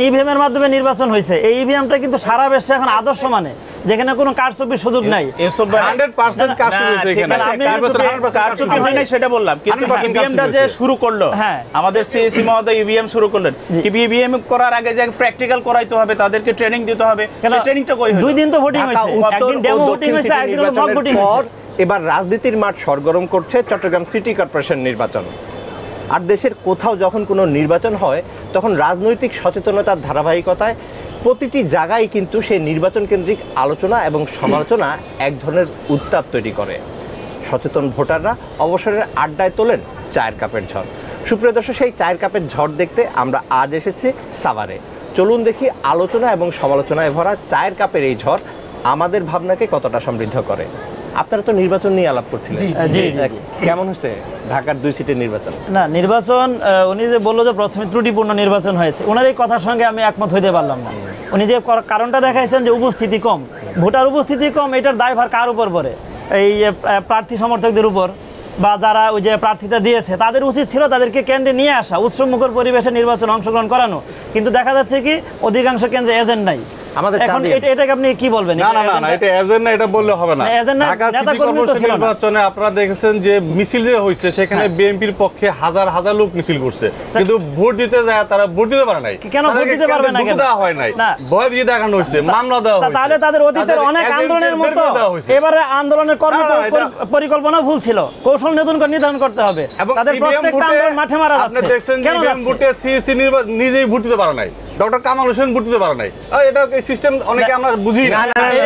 EVM এর মাধ্যমে নির্বাচন হয়েছে, এই ইভিএমটা কিন্তু সারা বিশ্বে এখন আদর্শ, মানে যেখানে কোনো কারচুপির সুযোগ নাই। 100% কারচুপি হয়েছে এখানে, কারচুপি হয় না সেটা বললাম, কিন্তু ইভিএমটা যে শুরু করলো আমাদের সিএসি মহোদয় ইভিএম শুরু করলেন, কি ইভিএম করার আগে যে প্র্যাকটিক্যাল করাইতে হবে, তাদেরকে ট্রেনিং দিতে হবে, সেই ট্রেনিংটা কই হলো? 2 দিন তো ভোটিং হয়েছে, একদিন ডেমো ভোটিং হয়েছে, একদিন মক ভোটিং হয়েছে। এবার রাজনীতির মাঠ সরগরম করছে চট্টগ্রাম সিটি কর্পোরেশন নির্বাচন। আর দেশের কোথাও যখন কোনো নির্বাচন হয় তখন রাজনৈতিক সচেতনতার ধারাবাহিকতায় প্রতিটি জায়গায় কিন্তু সেই নির্বাচন কেন্দ্রিক আলোচনা এবং সমালোচনা এক ধরনের উত্তাপ তৈরি করে। সচেতন ভোটাররা অবসরের আড্ডায় তোলেন চায়ের কাপের ঝড়। সুপ্রিয় দর্শক, সেই চায়ের কাপের ঝড় দেখতে আমরা আজ এসেছি সাভারে। চলুন দেখি আলোচনা এবং সমালোচনায় ভরা চায়ের কাপের এই ঝড় আমাদের ভাবনাকে কতটা সমৃদ্ধ করে। আপনারা তো নির্বাচন নিয়ে আলাপ করছিলেন, কেমন হয়েছে ঢাকার 2 সিটের নির্বাচন? না, নির্বাচন উনি যে বললো যে প্রথমে ত্রুটিপূর্ণ নির্বাচন হয়েছে, ওনার এই কথার সঙ্গে আমি একমত হইতে পারলাম না। উনি যে কারণটা দেখাইছেন যে উপস্থিতি কম, ভোটার উপস্থিতি কম, এটার দায়ভার কার উপর পড়ে? এই প্রার্থী সমর্থকদের উপর, বা যারা ওই যে প্রার্থীতা দিয়েছে তাদের উচিত ছিল তাদেরকে কেন্দ্রে নিয়ে আসা, উৎসবমুখর পরিবেশে নির্বাচন অংশগ্রহণ করানো। কিন্তু দেখা যাচ্ছে কি অধিকাংশ কেন্দ্রে এজেন্ট নাই। এখন এটাকে আপনি কি বলবেন? না না না, এটা এজেন্ট না, এটা বললে হবে না। ঢাকা সিটি কর্পোরেশন নির্বাচনে আপনারা দেখেছেন যে মিছিল যে হয়েছে, সেখানে বিএনপির পক্ষে হাজার হাজার লোক মিছিল করছে, কিন্তু ভোট দিতে যায় তারা ভোট দিতে পারে নাই। কেন ভোট দিতে পারবে না? দেওয়া হয় নাই, ভয় দিয়ে দেখানো হয়েছে, মামলা দেওয়া হয়েছে। তাহলে তাদের অতীতের অনেক আন্দোলনের মতো এবারে আন্দোলনের পরিকল্পনা ভুল ছিল, কৌশল নতুন করে নির্ধারণ করতে হবে। তাদের প্রত্যেকটা আন্দোলন মাঠে মারা যাচ্ছে। আপনি দেখছেন যে বিএম ভোটে সিএসি নিজেই ভোট দিতে পারে নাই, ডক্টর কামাল হোসেন ভোট দিতে পারে নাই। এটা সিস্টেম অনেকে আমরা বুঝি না।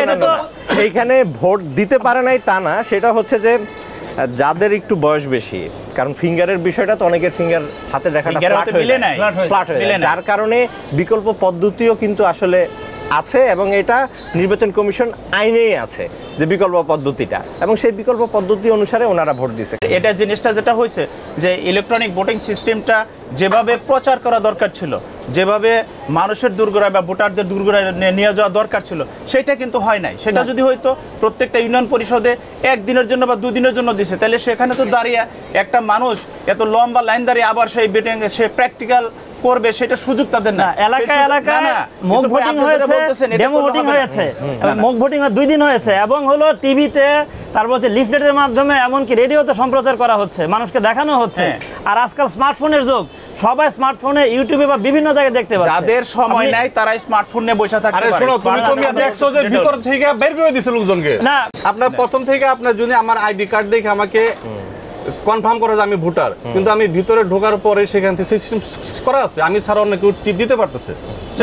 এইখানে ভোট দিতে পারে নাই তা না, সেটা হচ্ছে যে যাদের একটু বয়স বেশি, কারণ ফিঙ্গারের বিষয়টা তো অনেকের ফিঙ্গার হাতে দেখাটা ফ্ল্যাট হয়ে যায়, যার কারণে বিকল্প পদ্ধতিও কিন্তু আসলে আছে, এবং এটা নির্বাচন কমিশন আইনেই আছে যে বিকল্প পদ্ধতিটা, এবং সেই বিকল্প পদ্ধতি অনুসারে ওনারা ভোট দিছে। এটা জিনিসটা যেটা হয়েছে যে ইলেকট্রনিক ভোটিং সিস্টেমটা যেভাবে প্রচার করা দরকার ছিল, যেভাবে মানুষের দূরগোড়ায় বা ভোটারদের দূরগোড়ায় নিয়ে যাওয়া দরকার ছিল, সেটা কিন্তু হয় নাই। সেটা যদি হয়তো প্রত্যেকটা ইউনিয়ন পরিষদে 1 দিনের জন্য বা 2 দিনের জন্য দিছে, তাহলে সেখানে তো দাঁড়িয়ে একটা মানুষ এত লম্বা লাইন দাঁড়িয়ে আবার সেই ভোটিং সে প্র্যাকটিক্যাল করবে, সেটা সুযোগ তাদের না। এলাকায় মক ভোটিং হয়েছে, ডেমো ভোটিং হয়েছে, মক ভোটিং 2 দিন হয়েছে, এবং হলো টিভিতে, তারপর হচ্ছে লিফলেটের মাধ্যমে, এমনকি রেডিওতে সম্প্রচার করা হচ্ছে, মানুষকে দেখানো হচ্ছে। আর আজকাল স্মার্টফোনের যুগ, সবাই স্মার্টফোনে ইউটিউবে বা বিভিন্ন জায়গায় দেখতে পাচ্ছে। যাদের সময় নাই তারাই স্মার্টফোন নিয়ে বসে থাকে। আরে শোনো, তুমি দেখছো যে ভিতর থেকে বের করে দিছে লোকজনকে। না, আপনার প্রথম থেকে আপনার যদি আমার আইডি কার্ড দেখে আমাকে কনফার্ম করা যে আমি ভোটার, কিন্তু আমি ভিতরে ঢোকার পরে সেখান থেকে সিস্টেম করা আছে, আমি ছাড়া অন্য কেউ টিপ দিতে পারতেছে।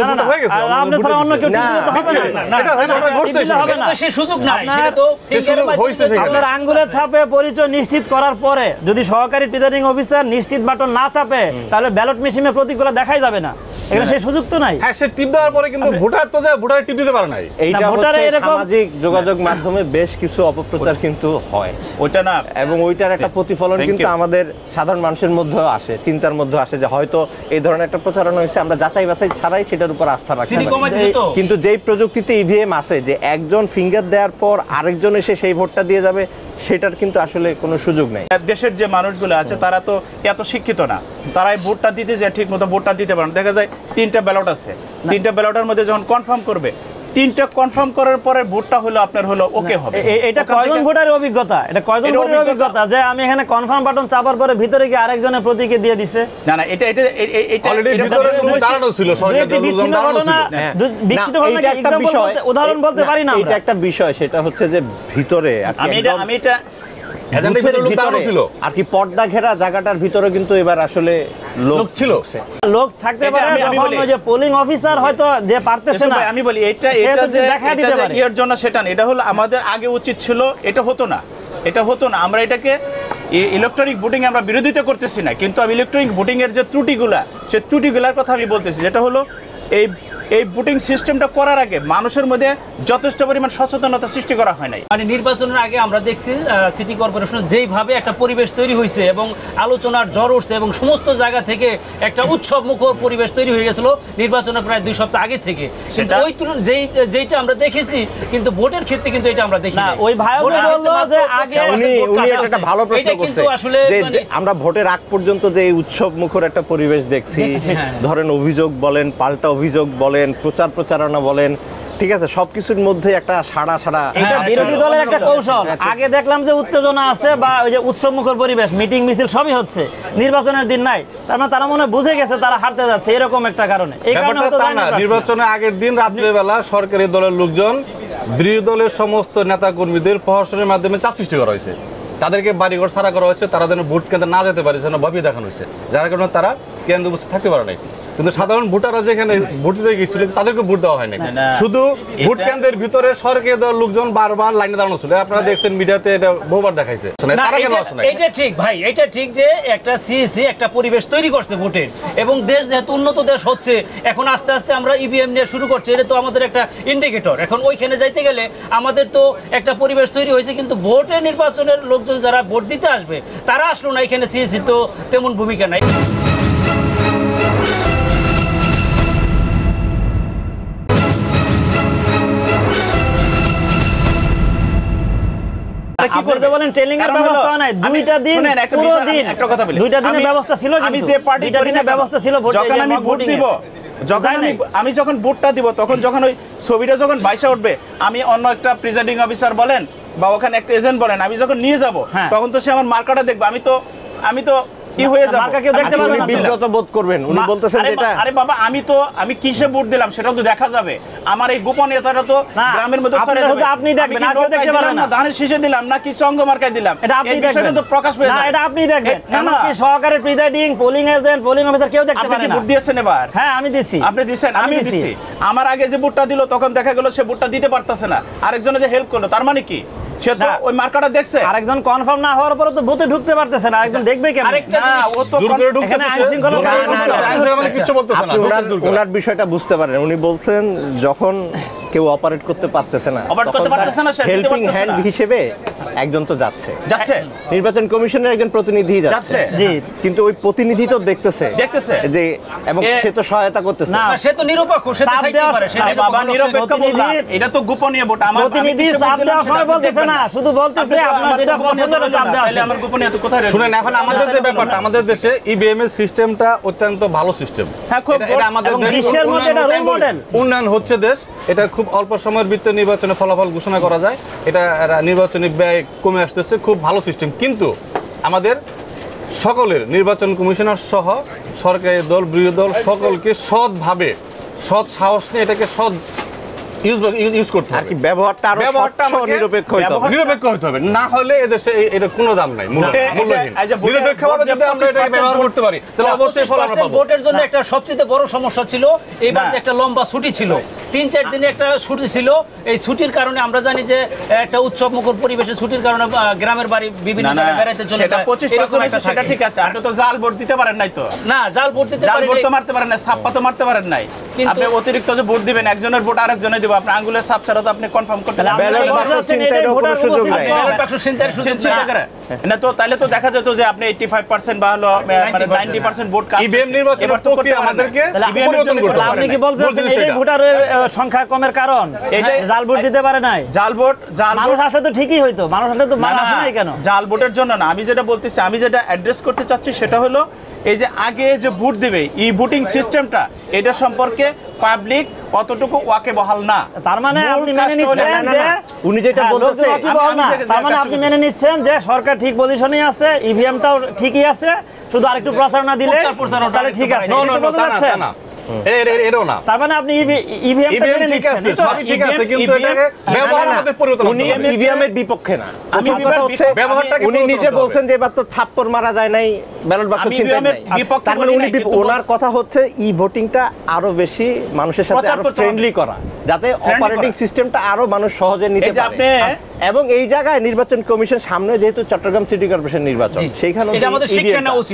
আঙ্গুলের ছাপে পরিচয় নিশ্চিত করার পরে যদি সহকারী প্রিজাইডিং অফিসার নিশ্চিত বাটন না চাপে, তাহলে ব্যালট মেশিনে প্রতীকগুলো দেখাই যাবে না। এখানে সেই সুযোগ তো নাই। হ্যাঁ, সে টিপ দেওয়ার পরে কিন্তু ভোটার তো যায়, ভোটার টিপ দিতে পারে নাই। এইটা হচ্ছে সামাজিক যোগাযোগ মাধ্যমে বেশ কিছু অপপ্রচার কিন্তু হয়, ওইটা না, এবং ওইটার একটা প্রতিফলন কিন্তু আমাদের সাধারণ মানুষের মধ্যে আসে, চিন্তার মধ্যে আসে যে হয়তো এই ধরনের একটা প্রচারণা হয়েছে, আমরা যাচাই বাছাই ছাড়াই সেটার উপর আস্থা রাখি। কিন্তু যেই প্রযুক্তিতে ইভিএম আছে যে একজন ফিঙ্গার দেওয়ার পর আরেকজন এসে সেই ভোটটা দিয়ে যাবে, সেটার কিন্তু আসলে কোনো সুযোগ নেই। দেশের যে মানুষগুলো আছে তারা তো এত শিক্ষিত না, তারাই ভোটটা দিতে যায় ঠিক মতো ভোটটা দিতে পারে না। দেখা যায় 3টা ব্যালট আছে, 3টা ব্যালটের মধ্যে যখন কনফার্ম করবে, 3টা কনফার্ম করার পরে ভোটটা হলো আপনার হলো ওকে হবে। এটা কয়জন ভোটারের অভিজ্ঞতা? এটা কয়জন ভোটারের অভিজ্ঞতা যে আমি এখানে কনফার্ম বাটন চাপার পরে ভিতরে গিয়ে আরেকজনের প্রতীকে দিয়ে দিছে? না না, এটা অলরেডি ভিতরে লোক দাঁড়ানো ছিল, বিচ্ছিন্ন ঘটনা, উদাহরণ বলতে পারি না। এটা একটা বিষয়, সেটা হচ্ছে যে ভিতরে আমি এটা আর কি পর্দা ঘেরা জায়গাটার ভিতরে কিন্তু এবার আসলে লোক ছিল, লোক থাকতে পারে, যে পোলিং অফিসার হয়তো যে পারতেছে না। আমি বলি এটা যে এর জন্য সেটা না, এটা হলো আমাদের আগে উচিত ছিল, এটা হতো না। আমরা এটাকে ইলেকট্রনিক ভোটিং আমরা বিরোধিতা করতেছি না, কিন্তু আমি ইলেকট্রনিক ভোটিং এর যে ত্রুটিগুলা, সেই ত্রুটিগুলার কথা আমি বলতেছি, যেটা হলো এই এই ভোটিং সিস্টেমটা করার আগে মানুষের মধ্যে যথেষ্ট পরিমাণ সচেতনতা সৃষ্টি করা হয় নাই। মানে নির্বাচনের আগে আমরা দেখছি সিটি কর্পোরেশনের যেইভাবে একটা পরিবেশ তৈরি হয়েছে এবং আলোচনার ঝড় উঠছে এবং সমস্ত জায়গা থেকে একটা উৎসব মুখর পরিবেশ তৈরি হয়ে গেছিল নির্বাচনের প্রায় 2 সপ্তাহ আগে থেকে। কিন্তু ওই তুলনায় যেইটা আমরা দেখেছি, কিন্তু ভোটের ক্ষেত্রে কিন্তু এটা আমরা দেখি না। ওই ভাইও বললো যে আগে উনি একটা ভালো প্রশ্ন করছে যে আমরা ভোটের আগ পর্যন্ত যে এই উৎসব মুখর একটা পরিবেশ দেখছি, ধরেন অভিযোগ বলেন, পাল্টা অভিযোগ বলেন, প্রচারণা বলেন, ঠিক আছে, সবকিছুর মধ্যে একটা সাড়া এটা বিরোধী দলের একটা কৌশল। আগে দেখলাম যে উত্তেজনা আছে বা ওই যে উৎসবমুখর পরিবেশ, মিটিং মিছিল সবই হচ্ছে, নির্বাচনের দিন নাই, তার মানে তারা মনে বুঝে গেছে তারা হারতে যাচ্ছে এরকম একটা কারণে। এই কারণে হয়তো নির্বাচনের আগের দিন রাত্রিবেলা সরকারি দলের লোকজন বিরোধী দলের সমস্ত নেতা কর্মীদের প্রশাসনের মাধ্যমে চাপ সৃষ্টি করা হয়েছে, তাদেরকে বাড়িঘর ছাড়া করা হয়েছে, তারা যেন ভোট কেন্দ্রে না যেতে পারে যেন ভাবিয়ে দেখানো হয়েছে, যার কারণে তারা কেন্দ্রে উপস্থিত থাকতে পারে নাই। কিন্তু সাধারণ ভোটাররা যেখানে ভোট দিতে গিয়েছিল তাদেরকে ভোট দেওয়া হয় নাই, শুধু ভোট কেন্দ্রের ভিতরে সরকারি দলের লোকজন বারবার লাইনে দাঁড়ানো ছিল। আপনারা দেখছেন মিডিয়াতে এটা বহুবার দেখাইছে। এটা ঠিক ভাই, এটা ঠিক যে একটা সিএসি একটা পরিবেশ তৈরি করছে ভোটের, এবং দেশ যেহেতু উন্নত দেশ হচ্ছে, এখন আস্তে আস্তে আমরা ইভিএম নিয়ে শুরু করছি, এটা তো আমাদের একটা ইন্ডিকেটর। এখন ওইখানে যাইতে গেলে আমাদের তো একটা পরিবেশ তৈরি হয়েছে, কিন্তু ভোটে নির্বাচনের লোকজন যারা ভোট দিতে আসবে তারা আসলো না, এখানে সিএসি তো তেমন ভূমিকা নাই। কি করবে বলেন? ট্রেনিং এর ব্যবস্থা নাই, দুইটা দিন পুরো দিন, দুইটা দিনের ব্যবস্থা ছিল, আমি যে পার্টি করি না ব্যবস্থা ছিল, যখন আমি ভোট দিব, আমি যখন ভোটটা দিব, তখন যখন ওই ছবিটা যখন বাইসা উঠবে, আমি অন্য একটা প্রিজাইডিং অফিসার বলেন বা ওখানে একটা এজেন্ট বলেন, আমি যখন নিয়ে যাব তখন তো সে আমার মার্কাটা দেখবে, আমি তো কি হয়ে যাব, মার্কা কেউ দেখতে পারবে না, বিব্রত বোধ করবেন। উনি বলতেছেন যেটা, আরে বাবা আমি কিসে ভোট দিলাম সেটাও তো দেখা যাবে, আমার এই গোপনীয়তাটা তো গ্রামের মধ্যে ছড়িয়ে যাবে। আপনি দেখবেন, আর কেউ দেখতে পারবে না, ধানের শীষে দিলাম নাকি চঙ্গ মার্কায় দিলাম, এটা আপনি দেখবেন, তো প্রকাশ পেয়ে না এটা আপনি দেখবেন। এমনকি সহকারী presiding, polling agent, polling officer কেউ দেখতে পারে না। আপনি ভোট দিয়েছেন এবার? হ্যাঁ আমি দিছি। আপনি দিয়েছেন? আমি দিছি। আমার আগে যে ভোটটা দিল তখন দেখা গেল সে ভোটটা দিতে পারতেছে না, আরেকজনে যে হেল্প করলো, তার মানে কি সে তো ওই মার্কাটা দেখছে, আরেকজন কনফার্ম না হওয়ার পরে তো বুথে ঢুকতে পারতেছে না, আরেকজন দেখবে কেন? আরেকটা ও তো জোর করে ঢুকতেছে, আইন শৃঙ্খলা কিছু বলতেছে না, ওনার বিষয়টা বুঝতে পারেন। উনি বলছেন যখন কেউ অপারেট করতে পারতেছে না, হেল্পিং হ্যান্ড হিসেবে একজন তো যাচ্ছে, নির্বাচন কমিশনের একজন প্রতিনিধি যাচ্ছে, কিন্তু ওই প্রতিনিধি তো দেখতেছে যে, এবং সে তো সহায়তা করতেছে না, সে তো নিরপেক্ষ, সে তো চাইতে পারে, সে বাবা নিরপেক্ষ বললাম, এটা তো গোপনীয় ভোট। আমার প্রতিনিধি চাপ দেওয়ার সময় বলতেছে না, শুধু বলতেছে আপনার যেটা পছন্দ হয় চাপ দেওয়া। তাহলে আমার গোপনীয়তা কোথায় রইল? শুনেন, এখন আমাদের যে ব্যাপারটা, আমাদের দেশে ইভিএম এর সিস্টেমটা অত্যন্ত ভালো সিস্টেম, হ্যাঁ খুব, এটা আমাদের বিশ্বের মধ্যে এটা রোল মডেল, উন্নয়ন হচ্ছে দেশ, এটা খুব অল্প সময়ের ভিতরে নির্বাচনে ফলাফল ঘোষণা করা যায়, এটা নির্বাচনী ব্যয় কমে আসতেছে, খুব ভালো সিস্টেম। কিন্তু আমাদের সকলের নির্বাচন কমিশনার সহ সরকারি দল, বিরোধী দল সকলকে সৎভাবে, সৎ সাহস নিয়ে এটাকে সৎ ইউজ করতে হবে, ব্যবহারটা আরো নিরপেক্ষ হতে হবে, না হলে এদেশে এটা কোনো দাম নাই, মূল্যহীন। নিরপেক্ষভাবে যদি আমরা এটা ব্যবহার করতে পারি তাহলে অবশ্যই ফল আমরা পাবো। ভোটের জন্য একটা সবচেয়ে বড় সমস্যা ছিল এইবার যে একটা লম্বা ছুটি ছিল, 3-4 দিনে একটা ছুটি ছিল। এই ছুটির কারণে আমরা জানি যে একটা উৎসব মুখর পরিবেশে ছুটির কারণে গ্রামের বাড়ি বিভিন্ন জায়গায় বেড়াইতে চলে যায়, সেটা ঠিক আছে। আপনি তো জাল ভোট দিতে পারেন নাই, তো না জাল ভোট দিতে পারেন, জাল ভোট তো মারতে পারেন না, ছাপ্পা তো মারতে পারেন নাই। আপনি অতিরিক্ত যে ভোট দিবেন, একজনের ভোট আরেকজনে দিব, আপনি আঙ্গুলের ছাপ ছাড়া তো আপনি কনফার্ম করতে পারবেন না। তো তাহলে তো দেখা যেত যে আপনি 85% বা হলো মানে 90% ভোট কাস্ট ইভিএম নির্বাচন প্রক্রিয়া আমাদেরকে পরিবর্তন করতে হবে। আপনি কি বলতেছেন এই ভোটারের সংখ্যা কমের কারণ জাল ভোট দিতে পারে নাই? জাল ভোট মানুষ আসলে তো ঠিকই হইতো, মানুষ আসলে তো মানুষ আসে নাই কেন? জাল ভোটের জন্য না, আমি যেটা বলতেছি, আমি যেটা অ্যাড্রেস করতে চাচ্ছি সেটা হলো এই যে আগে যে ভোট দিবে ই ভোটিং সিস্টেমটা, এটা সম্পর্কে পাবলিক কতটুকু ওয়াকিবহাল না। তার মানে আপনি মেনে নিচ্ছেন যে উনি যেটা বলতেছেন, তার মানে আপনি মেনে নিচ্ছেন যে সরকার ঠিক পজিশনেই আছে, ইভিএমটাও ঠিকই আছে, শুধু আরেকটু প্রচারণা দিলে তাহলে ঠিক আছে। না, এরও না। তার মানে আপনি ইভিএম ঠিক আছে, সবই ঠিক আছে, কিন্তু এটাকে ব্যবহার আমাদের পরিবর্তন করতে হবে। উনি ইভিএম এর বিপক্ষে না, আমি ব্যবহারটাকে উনি নিজে বলছেন যে এবার তো ছাপ্পর মারা যায় নাই, ব্যালট বাক্স ছিনতাই নাই। তার মানে উনি ওনার কথা হচ্ছে ই ভোটিংটা আরো বেশি মানুষের সাথে আরো ফ্রেন্ডলি করা, যাতে অপারেটিং সিস্টেমটা আরো মানুষ সহজে নিতে পারে। এবং এই জায়গায় নির্বাচন কমিশন সামনে যেহেতু চট্টগ্রাম সিটি কর্পোরেশন নির্বাচন, সেইখানে এটা আমাদের শিক্ষা নেওয়া উচিত।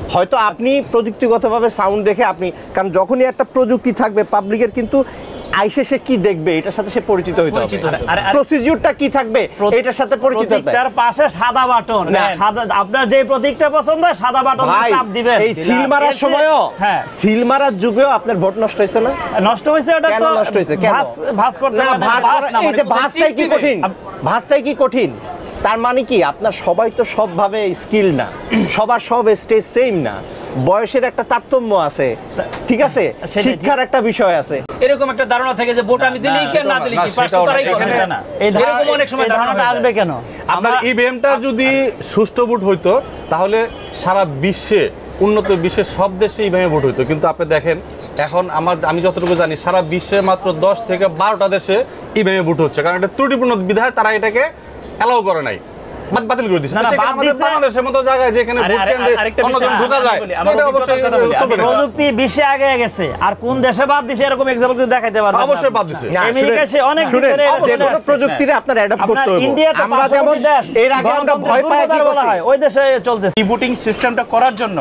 হয়তো আপনি প্রযুক্তিগতভাবে সাউন্ড দেখে আপনি, কারণ যখনই একটা প্রযুক্তি থাকবে পাবলিকের কিন্তু আইসে সে কি দেখবে এটার সাথে সে পরিচিত হইতে হবে, প্রসিডিউরটা কি থাকবে এটার সাথে পরিচিত হবে। প্রতীকটার পাশে সাদা বাটন, সাদা আপনার যে প্রতীকটা পছন্দ হয় সাদা বাটন চাপ দিবেন। এই সিল মারার সময়ও, হ্যাঁ সিল মারার যুগেও আপনার ভোট নষ্ট হয়েছে না? নষ্ট হয়েছে, ওটা কেন তো নষ্ট হয়েছে? কেন? ভাঁজ করতে না, পারেন। এই যে ভাঁজটাই কি কঠিন, ভাঁজটাই কি কঠিন? তার মানে কি আপনার সবাই তো সবভাবে স্কিল না, সবার সব স্টেজ সেম না, বয়সের একটা তারতম্য আছে, ঠিক আছে, শিক্ষার একটা বিষয় আছে। এরকম একটা ধারণা থাকে যে ভোট আমি দিলেই কি না দিলেই কি, পাঁচ তো তারাই করে না। এরকম অনেক সময় ধারণাটা আসবে কেন? আপনার ইভিএমটা যদি সুষ্ঠু ভোট হইতো তাহলে সারা বিশ্বে, উন্নত বিশ্বের সব দেশে ইভিএমে ভোট হইতো, কিন্তু আপনি দেখেন এখন আমি যতটুকু জানি সারা বিশ্বে মাত্র 10 থেকে 12টা দেশে ইভিএমে ভোট হচ্ছে, কারণ এটা ত্রুটিপূর্ণ বিধায় তারা এটাকে অ্যালাউ করে নাই, বাতিল করে দিচ্ছে। আমাদের বাংলাদেশের মতো জায়গায় যেখানে ভোট কেন্দ্রে অন্যজন ঢোকা যায়, এটা অবশ্যই প্রযুক্তি বিশ্বে আগে গেছে। আর কোন দেশে বাদ দিছে এরকম এক্সাম্পল কিন্তু দেখাইতে পারবেন? অবশ্যই বাদ দিছে। আমেরিকা সে অনেক ভিতরে প্রযুক্তিরে আপনার অ্যাডাপ্ট করতে হবে। ইন্ডিয়াতে আমরা যেমন এর আগে আমরা ভয় পাই কি বলা হয়, ওই দেশে চলতেছে। ভোটিং সিস্টেমটা করার জন্য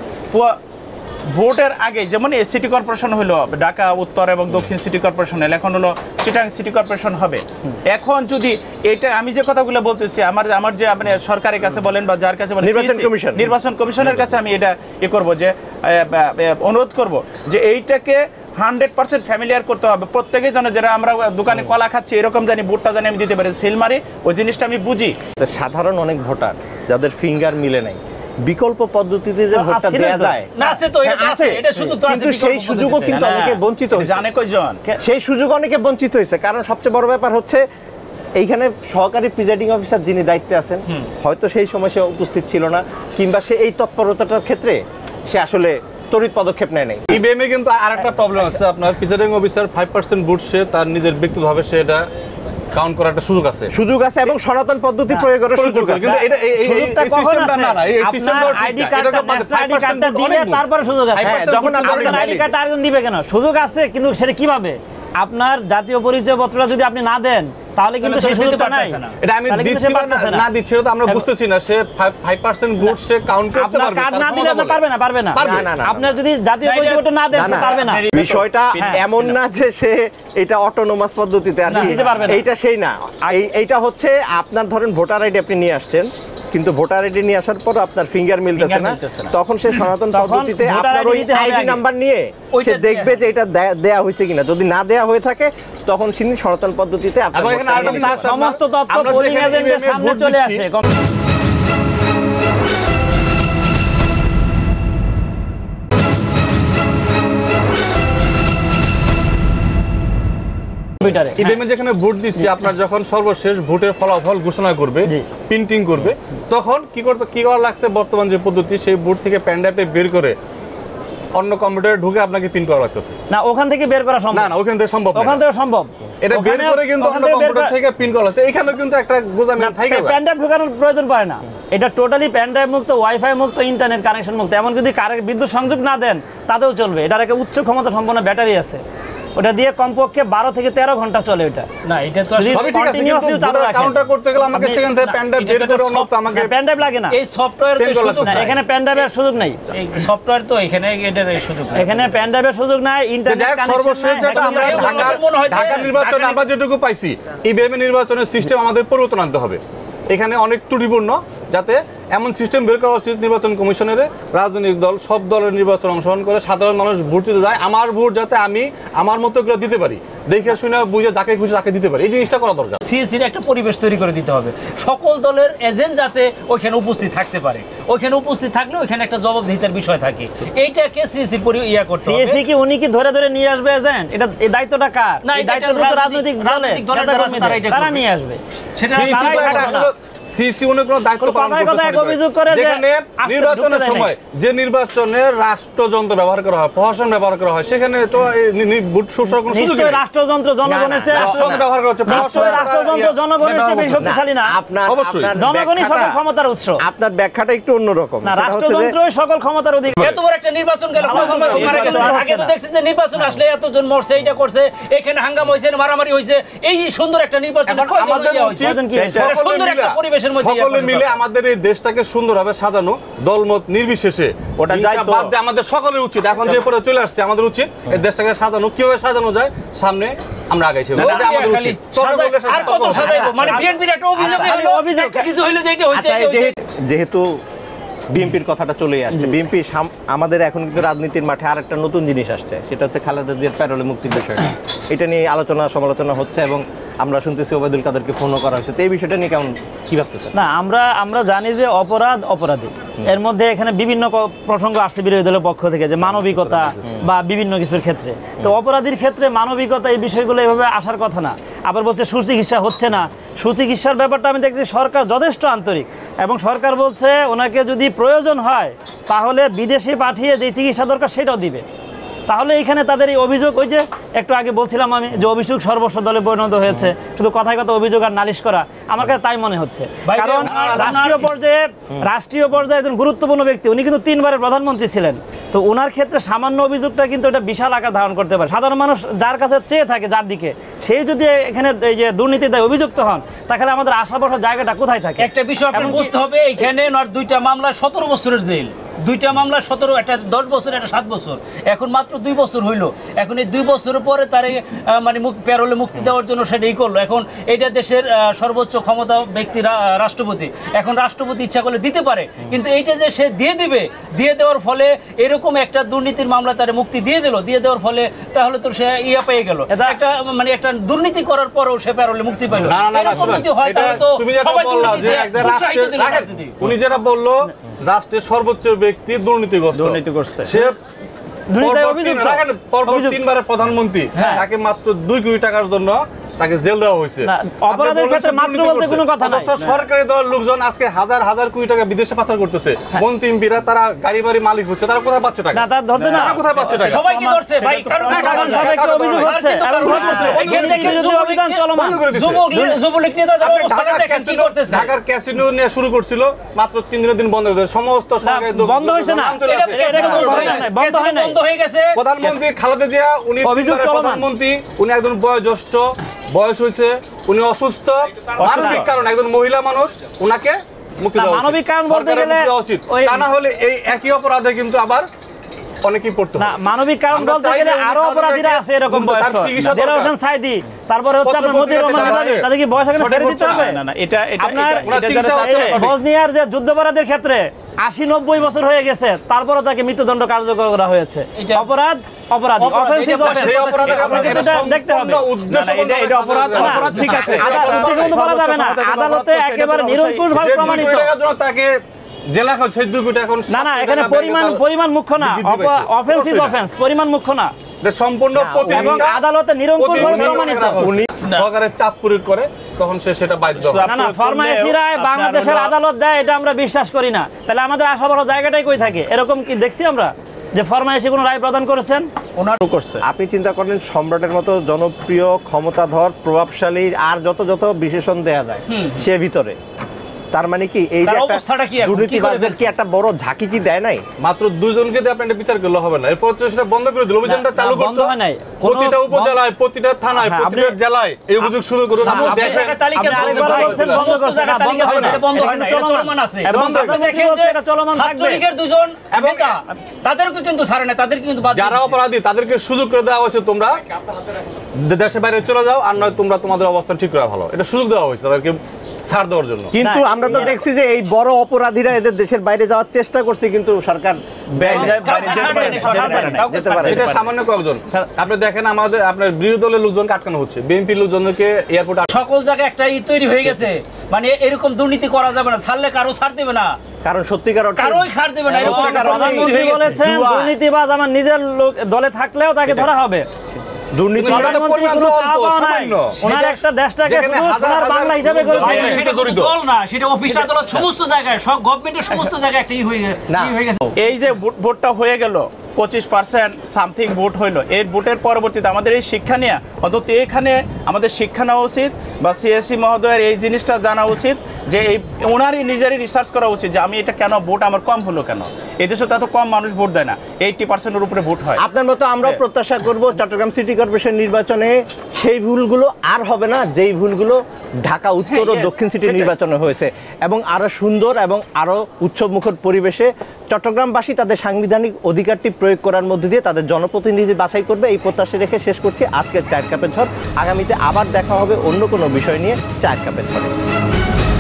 ভোটের আগে যেমন সিটি কর্পোরেশন হলো ঢাকা উত্তর এবং দক্ষিণ সিটি কর্পোরেশন, এখন হলো চিটাগাং সিটি কর্পোরেশন হবে। এখন যদি এটা আমি যে কথাগুলো বলতেছি আমার যে আপনি সরকারের কাছে বলেন বা যার কাছে বলেন, নির্বাচন কমিশনের কাছে আমি এটা করব যে অনুরোধ করব যে এইটাকে 100% ফ্যামিলিয়ার করতে হবে। প্রত্যেকে যেন, যারা আমরা দোকানে কলা খাচ্ছি এরকম জানি ভোটটা জানি আমি দিতে পারি, সিল মারি ওই জিনিসটা আমি বুঝি। সাধারণ অনেক ভোটার যাদের ফিঙ্গার মিলে নাই, বিকল্প পদ্ধতিতে যে ভোটটা দেয়া যায় না, আছে তো, এটা আছে, এটা সুযোগ তো আছে, কিন্তু সেই সুযোগও কিন্তু অনেকে বঞ্চিত হয়েছে। জানে কয়জন সেই সুযোগ অনেকে বঞ্চিত হয়েছে, কারণ সবচেয়ে বড় ব্যাপার হচ্ছে এইখানে সহকারী প্রিজাইডিং অফিসার যিনি দায়িত্বে আছেন হয়তো সেই সময় সে উপস্থিত ছিল না, কিংবা সে এই তৎপরতাটার ক্ষেত্রে সে আসলে তড়িৎ পদক্ষেপ নেয় নাই। ইভিএমে কিন্তু আরেকটা প্রবলেম আছে, আপনার প্রিসাইডিং অফিসার 5% ভোট সে তার নিজের ব্যক্তিগতভাবে সে এটা কাউন্ট করার একটা সুযোগ আছে এবং সনাতন পদ্ধতি প্রয়োগের সুযোগ আছে, কিন্তু এটা এই সিস্টেমটা না, এই সিস্টেমটা আইডি কার্ডটা দিলে তারপরে সুযোগ আছে। যখন আপনার আইডি কার্ড আরেকজন দিবে কেন? সুযোগ আছে, কিন্তু সেটা কিভাবে? আপনার জাতীয় পরিচয়পত্রটা যদি আপনি না দেন তাহলে কিন্তু সেই সুযোগটা নাই। এটা আমি দিচ্ছি না দিচ্ছি তো আমরা বুঝতেছি না, সে 5% ভোট সে কাউন্ট করতে পারবে, কার্ড না দিলে তো পারবে না। আপনার যদি জাতীয় পরিচয়পত্র না দেন সে পারবে না। বিষয়টা এমন না যে সে এটা অটোনোমাস পদ্ধতিতে আর দিতে পারবে না, এইটা সেই না। এইটা হচ্ছে আপনার ধরেন ভোটার আইডি আপনি নিয়ে আসছেন, কিন্তু ভোটার আইডি নিয়ে আসার পর আপনার ফিঙ্গার মিলতেছে না, তখন সে সনাতন পদ্ধতিতে আপনার ওই আইডি নাম্বার নিয়ে সে দেখবে যে এটা দেয়া হয়েছে কিনা। যদি না দেয়া হয়ে থাকে তখন তিনি সনাতন পদ্ধতিতে আপনার সমস্ত তথ্য পোলিং এজেন্টের সামনে চলে আসে। ইভিএমে যেখানে ভোট দিচ্ছি, আপনার যখন সর্বশেষ ভোটের ফলাফল ঘোষণা করবে, প্রিন্টিং করবে, তখন কি করা লাগছে, বর্তমান যে পদ্ধতি সেই ভোট থেকে প্যানড্রাইভে বের করে অন্য কম্পিউটারে ঢুকে আপনাকে প্রিন্ট করা লাগতেছে। না, ওখান থেকে বের করা সম্ভব না, ওখান থেকে সম্ভব, ওখান থেকে সম্ভব, এটা বের করে কিন্তু অন্য কম্পিউটার থেকে প্রিন্ট করা লাগছে। এখানেও কিন্তু একটা গোজামিল থাকে, প্যানড্রাইভ ঢোকানোর প্রয়োজন পড়ে না। এটা টোটালি প্যানড্রাইভ মুক্ত, ওয়াইফাই মুক্ত, ইন্টারনেট কানেকশন মুক্ত। এমন যদি বিদ্যুৎ সংযোগ না দেন তাতেও চলবে। এটার একটা উচ্চ ক্ষমতা সম্পন্ন ব্যাটারি আছে, ওটা দিয়ে কমপক্ষে 12 থেকে 13 ঘন্টা চলে। ওটা না, এটা তো সবই ঠিক আছে, কিন্তু কাউন্টার করতে গেলে আমাকে সেখান থেকে প্যানড্রাইভ বের করে অন্য তো আমাকে প্যানড্রাইভ লাগে না। এই সফটওয়্যার তো সুযোগ না, এখানে প্যানড্রাইভের সুযোগ নাই। এই সফটওয়্যার তো এখানে এটার সুযোগ নাই, এখানে প্যানড্রাইভের সুযোগ নাই, ইন্টারনেট কানেকশন। সর্বশেষ যেটা আমরা ঢাকা নির্বাচনে আমরা যেটুকু পাইছি, ইভিএম নির্বাচনের সিস্টেম আমাদের পরিবর্তন আনতে হবে। এখানে অনেক ত্রুটিপূর্ণ, যাতে এমন সিস্টেম বের করা উচিত নির্বাচন কমিশনের, রাজনৈতিক দল সব দলের নির্বাচন অংশগ্রহণ করে সাধারণ মানুষ ভোট দিতে যায়, আমার ভোট যাতে আমি আমার মতো করে দিতে পারি, দেখে শুনে বুঝে যাকে খুশি তাকে দিতে পারি, এই জিনিসটা করা দরকার। সিএসির একটা পরিবেশ তৈরি করে দিতে হবে, সকল দলের এজেন্ট যাতে ওইখানে উপস্থিত থাকতে পারে, ওইখানে উপস্থিত থাকলে ওইখানে একটা জবাবদিহিতার বিষয় থাকে। এইটাকে সিএসি করতে হবে। সিএসি কি উনি কি ধরে ধরে নিয়ে আসবে এজেন্ট? এটা এই দায়িত্বটা কার? না, এই দায়িত্বটা তো রাজনৈতিক দলের তারা নিয়ে আসবে। সেটা সিসি অনেক কোনো দায়িত্ব পালন করতে পারে, যেখানে নির্বাচনের সময় যে নির্বাচনের রাষ্ট্রযন্ত্র ব্যবহার করা হয়, প্রশাসন ব্যবহার করা হয়, সেখানে তো ভোট শোষণের কোনো সুযোগ নেই। রাষ্ট্রযন্ত্র জনগণের চেয়ে রাষ্ট্রযন্ত্র ব্যবহার করা হচ্ছে, রাষ্ট্রযন্ত্র জনগণের চেয়ে বেশি শক্তিশালী না। অবশ্যই জনগণই সকল ক্ষমতার উৎস। আপনার ব্যাখ্যাটা একটু অন্যরকম। না, রাষ্ট্রযন্ত্রই সকল ক্ষমতার অধিকারী। এত বড় একটা নির্বাচন গেল, আগে তো দেখছি যে নির্বাচন আসলে এতজন মরছে, এইটা করছে, এখানে হাঙ্গামা হয়েছে, মারামারি হয়েছে। এই সুন্দর একটা নির্বাচন সুন্দর একটা পরিবেশ দেশের মধ্যে সকলে মিলে আমাদের এই দেশটাকে সুন্দরভাবে সাজানো, দলমত নির্বিশেষে ওটা হিংসা দায়িত্ব। বাদ দিয়ে আমাদের সকলের উচিত। এখন যে পরে চলে আসছে, আমাদের উচিত এই দেশটাকে সাজানো, কিভাবে সাজানো যায় সামনে আমরা আগাইছি, এটা আমাদের উচিত। তবে বললে আর কত সাজাইবো? মানে বিএনপির একটা অভিযোগ হলো, একটা কিছু হইলো যে এটা হইছে, আচ্ছা, এটা হইছে। যেহেতু বিএনপির কথাটা চলেই আসছে, বিএনপি আমাদের এখন কিন্তু রাজনীতির মাঠে আর একটা নতুন জিনিস আসছে, সেটা হচ্ছে খালেদা জিয়ার প্যারোলে মুক্তির বিষয়টা। এটা নিয়ে আলোচনা সমালোচনা হচ্ছে এবং আমরা শুনতেছি ওবায়দুল কাদেরকে ফোনও করা হয়েছে। তো এই বিষয়টা নিয়ে কেমন কি ভাবতেছেন? না, আমরা জানি যে অপরাধী, এর মধ্যে এখানে বিভিন্ন প্রসঙ্গ আসছে বিরোধী দলের পক্ষ থেকে, যে মানবিকতা বা বিভিন্ন কিছুর ক্ষেত্রে। তো অপরাধীর ক্ষেত্রে মানবিকতা এই বিষয়গুলো এভাবে আসার কথা না। আবার বলছে সুচিকিৎসা হচ্ছে না। সুচিকিৎসার ব্যাপারটা আমি দেখছি সরকার যথেষ্ট আন্তরিক, এবং সরকার বলছে ওনাকে যদি প্রয়োজন হয় তাহলে বিদেশে পাঠিয়ে যে চিকিৎসা দরকার সেটাও দিবে। তাহলে এখানে তাদের এই অভিযোগ, ওই যে একটু আগে বলছিলাম আমি, যে অভিযোগ সর্বস্ব দলে পরিণত হয়েছে, শুধু কথায় কথা অভিযোগ আর নালিশ করা, আমার কাছে তাই মনে হচ্ছে। কারণ রাষ্ট্রীয় পর্যায়ে একজন গুরুত্বপূর্ণ ব্যক্তি, উনি কিন্তু 3 বারের প্রধানমন্ত্রী ছিলেন। তো ওনার ক্ষেত্রে সামান্য অভিযোগটা কিন্তু এটা বিশাল আকার ধারণ করতে পারে। সাধারণ মানুষ যার কাছে চেয়ে থাকে, যার দিকে, সেই যদি এখানে এই যে দুর্নীতিতে অভিযুক্ত হন, তাহলে আমাদের আশা বসার জায়গাটা কোথায় থাকে? একটা বিষয় আপনার বুঝতে হবে, এখানে ওনার 2টা মামলা 17 বছরের জেল, 2টা মামলা 17, একটা 10 বছর, একটা 7 বছর, এখন মাত্র 2 বছর হইলো। এখন এই 2 বছরের পরে তার মানে প্যারোলে মুক্তি দেওয়ার জন্য সেটাই করলো। এখন এটা দেশের সর্বোচ্চ ক্ষমতা ব্যক্তি রাষ্ট্রপতি, এখন রাষ্ট্রপতি ইচ্ছা করলে দিতে পারে, কিন্তু এইটা যে সে দিয়ে দেওয়ার ফলে এরকম একটা দুর্নীতির মামলা তার মুক্তি দিয়ে দেওয়ার ফলে তাহলে তো সে পেয়ে গেল, একটা মানে একটা দুর্নীতি করার পরেও সে প্যারোলে মুক্তি পাইল। এরকম যদি হয় তাহলে তো সবাই দুর্নীতি। উনি যেটা বললো, রাষ্ট্রের সর্বোচ্চ ব্যক্তি দুর্নীতি করছে, সে পরপর 3 বারের প্রধানমন্ত্রী, তাকে মাত্র 2 কোটি টাকার জন্য তাকে জেল দেওয়া হয়েছে। অপরাধের ক্ষেত্রে মাত্র বলতে কোনো কথা নাই। সরকারি দলের লোকজন আজকে হাজার হাজার কোটি টাকা বিদেশে পাচার করতেছে। মন্ত্রী এমপিরা তারা গাড়ি বাড়ি মালিক হচ্ছে, তারা কোথায় পাচ্ছে টাকা? না, তার ধরতে না, তারা কোথায় পাচ্ছে টাকা? সবাই কি ধরছে ভাই? কারণ অভিযোগ হচ্ছে, যুবলীগ নেতা যারা অবস্থাটা দেখেন কি করতেছে। ঢাকার ক্যাসিনো নিয়ে শুরু করছিল, মাত্র 3 দিনের দিন বন্ধ হয়ে গেছে। সমস্ত সরকারি বন্ধ হয়েছে না, বন্ধ হয়ে গেছে। প্রধানমন্ত্রী খালেদা জিয়া, উনি প্রধানমন্ত্রী, উনি একজন বয়োজ্যেষ্ঠ, বয়স হয়েছে, উনি অসুস্থ, মানবিক কারণ, একজন মহিলা মানুষ, ওনাকে মুক্তি দেওয়া উচিত। মানবিক কারণ বলতে গেলে তা না হলে এই একই অপরাধে কিন্তু আবার অনেকেই পড়তো না। মানবিক কারণ বলতে গেলে আরো অপরাধীরা আছে এরকম বয়স্ক, দেলোয়ার হোসেন সাইদি, তারপরে হচ্ছে আপনার মতিউর রহমান নিজামী, তাদের কি বয়স এখানে ছেড়ে দিতে হবে? না, এটা আপনার বসনিয়ার যে যুদ্ধাপরাধের ক্ষেত্রে 80-90 বছর হয়ে গেছে, তারপরে তাকে মৃত্যুদণ্ড কার্যকর করা হয়েছে। অপরাধী অফেন্সিভ দেখতে হবে। এটা অপরাধ ঠিক আছে, উদ্দেশ্য করা যাবে না, আদালতে একেবারে নিরঙ্কুশভাবে প্রমাণিত। তাকে জেলা সেই 2 কোটি এখন না, এখানে পরিমাণ মুখ্য না, অফেন্সিভ অফেন্স পরিমাণ মুখ্য না, সম্পূর্ণ এবং আদালতে নিরঙ্কুশভাবে প্রমাণিত। উনি সরকারের চাপ প্রয়োগ করে, তখন সেটা বাধ্য হয়। না, ফরমায়েশিরায় বাংলাদেশের আদালত দেয়, এটা আমরা বিশ্বাস করি না। তাহলে আমাদের আশা বড় জায়গাটাই কই থাকে? এরকম কি দেখছি আমরা যে ফরমায়েশি কোনো রায় প্রদান করেছেন? ওনারও করছে। আপনি চিন্তা করেন, সম্রাটের মতো জনপ্রিয়, ক্ষমতাধর, প্রভাবশালী আর যত বিশেষণ দেয়া যায় সে ভিতরে, তার মানে কি এই যে দুর্নীতিবাজদের কি একটা বড় ঝাঁকি কি দেয় নাই? মাত্র 2 জনকে দিয়ে আপনি বিচার করলে হবে না, এরপর তো সেটা বন্ধ করে দিল, অভিযানটা চালু করতে হয় নাই। প্রতিটা উপজেলায়, প্রতিটা থানায়, প্রতিটা জেলায় এই অভিযোগ শুরু করুন। বন্ধ হয় না, এটা চলমান আছে। এবং ছাত্রলীগের 2 জন নেতা, তাদেরকে কিন্তু ছাড়ে না, তাদেরকে কিন্তু যারা অপরাধী তাদেরকে সুযোগ করে দেওয়া হয়েছে, তোমরা দেশের বাইরে চলে যাও, আর নয় তোমরা তোমাদের অবস্থান ঠিক করা ভালো, এটা সুযোগ দেওয়া হয়েছে তাদেরকে ছাড় দেওয়ার জন্য। কিন্তু আমরা তো দেখছি যে এই বড় অপরাধীরা এদের দেশের বাইরে যাওয়ার চেষ্টা করছে, কিন্তু সরকার এটা সামান্য কয়েকজন। আপনি দেখেন আমাদের আপনার বিরোধী দলের লোকজনকে আটকানো হচ্ছে, বিএনপির লোকজনকে এয়ারপোর্টে, সকল জায়গায় একটা তৈরি হয়ে গেছে, মানে এরকম দুর্নীতি করা যাবে না, ছাড়লে কারো ছাড় দেবে না, কারণ সত্যিকার কারোই ছাড় দেবে না। এরকম প্রধানমন্ত্রী বলেছেন দুর্নীতিবাজ আমার নিজের লোক দলে থাকলেও তাকে ধরা হবে। প্রধানমন্ত্রী কোনো চাপ নাই, ওনার একটা দেশটাকে শুধু সোনার বাংলা হিসেবে গড়ে তুলবে। সেটা দল না, সেটা অফিস আদালত সমস্ত জায়গায়, সব গভর্নমেন্টের সমস্ত জায়গায় একটা হয়ে গেছে। এই যে ভোটটা হয়ে গেল, 25% সামথিং ভোট হইলো, এর ভোটের পরবর্তীতে আমাদের এই শিক্ষা নিয়ে অন্তত এখানে আমাদের শিক্ষা নেওয়া উচিত, বা সিএসসি মহোদয়ের এই জিনিসটা জানা উচিত যে এই ওনারই নিজেরই রিসার্চ করা উচিত যে আমি এটা কেন ভোট আমার কম হলো কেন, এই দেশে তো এত কম মানুষ ভোট দেয় না, 80%-এর উপরে ভোট হয়। আপনার মতো আমরাও প্রত্যাশা করব চট্টগ্রাম সিটি কর্পোরেশন নির্বাচনে সেই ভুলগুলো আর হবে না যেই ভুলগুলো ঢাকা উত্তর ও yes, দক্ষিণ সিটি সেটাই। নির্বাচনে হয়েছে, এবং আরো সুন্দর এবং আরো উৎসবমুখর পরিবেশে চট্টগ্রামবাসী তাদের সাংবিধানিক অধিকারটি প্রয়োগ করার মধ্যে দিয়ে তাদের জনপ্রতিনিধি বাছাই করবে, এই প্রত্যাশা রেখে শেষ করছি আজকের চায়ের কাপের ঝড়। আগামীতে আবার দেখা হবে অন্য কোনো বিষয় নিয়ে চায়ের কাপের ঝড়ে।